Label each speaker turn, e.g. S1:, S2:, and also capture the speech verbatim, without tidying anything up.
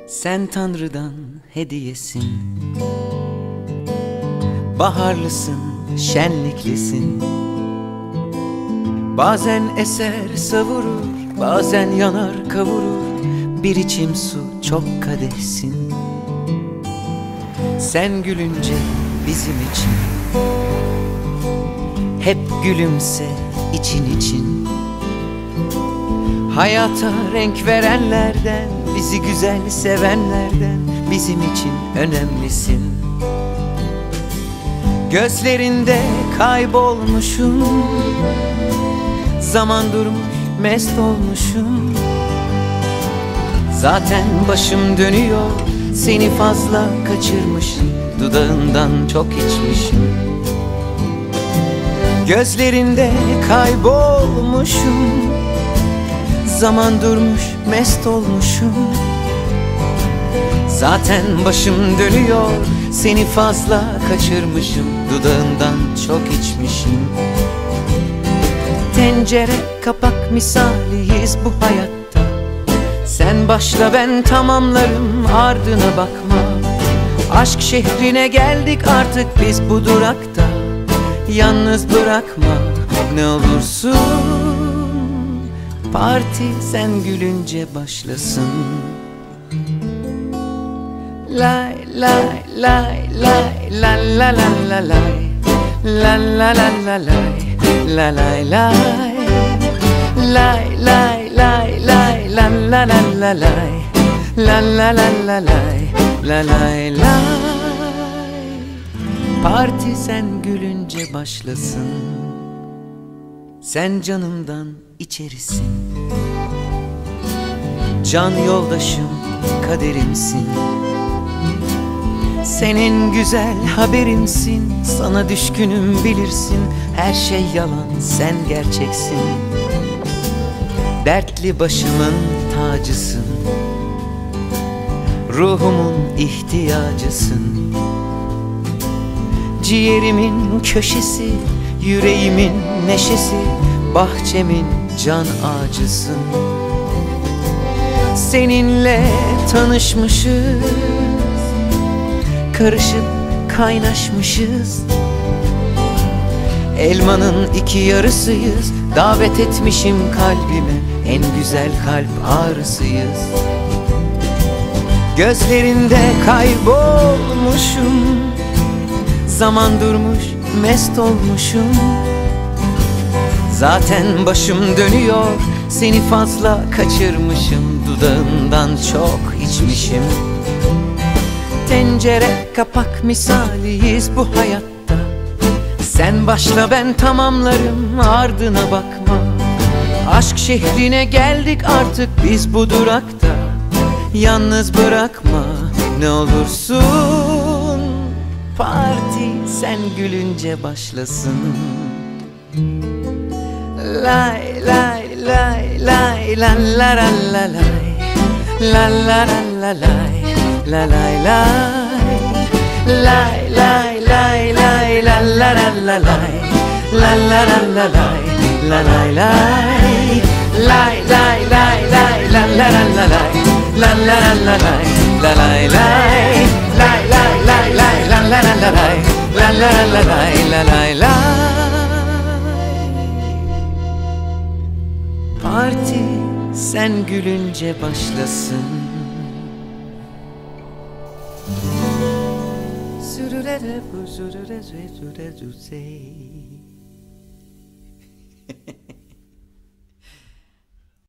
S1: Sen Tanrı'dan hediyesin. Baharlısın, şenliklisin. Bazen eser savurur, bazen yanar kavurur. Bir içim su çok kadehsin. Sen gülünce bizim için hep gülümse için için. Hayata renk verenlerden, bizi güzel sevenlerden, bizim için önemlisin. Gözlerinde kaybolmuşum, zaman durmuş mest olmuşum. Zaten başım dönüyor, seni fazla kaçırmışım, dudağından çok içmişim. Gözlerinde kaybolmuşum, zaman durmuş mest olmuşum. Zaten başım dönüyor, seni fazla kaçırmışım, dudağından çok içmişim. Tencere kapak misaliyiz bu hayatta. Sen başla ben tamamlarım, ardına bakma. Aşk şehrine geldik artık biz bu durakta. Yalnız bırakma ne olursun. Parti sen gülünce başlasın. Lay lay lay lay la la la la lay, la la la la lay, la lay lay, lay lay lay lay la la la la lay, la la la la lay, la lay lay. Parti sen gülünce başlasın. Sen canımdan içerisin. Can yoldaşım, kaderimsin. Senin güzel haberimsin. Sana düşkünüm bilirsin. Her şey yalan, sen gerçeksin. Dertli başımın tacısın. Ruhumun ihtiyacısın. Ciğerimin köşesi, yüreğimin neşesi, bahçemin can ağacısın. Seninle tanışmışız, karışıp kaynaşmışız. Elmanın iki yarısıyız, davet etmişim kalbime, en güzel kalp ağrısıyız. Gözlerinde kaybolmuşum, zaman durmuş mest olmuşum. Zaten başım dönüyor, seni fazla kaçırmışım, dudağından çok içmişim. Tencere kapak misaliyiz bu hayatta. Sen başla ben tamamlarım, ardına bakma. Aşk şehrine geldik artık biz bu durakta. Yalnız bırakma ne olursun. Parti sen gülünce başlasın. Lay lay lay lay la la la la lay, la la la la lay, la lay lay, lay lay lay lay la la la la lay, la la la la lay, la lay lay, lay lay lay lay la la la la lay, la la la la lay, la lay lay, lay lay lay lay la la la la lay, la la la la lay, la lay lay. Parti sen gülünce başlasın. Sürürere bu sürüre sürüre sürüre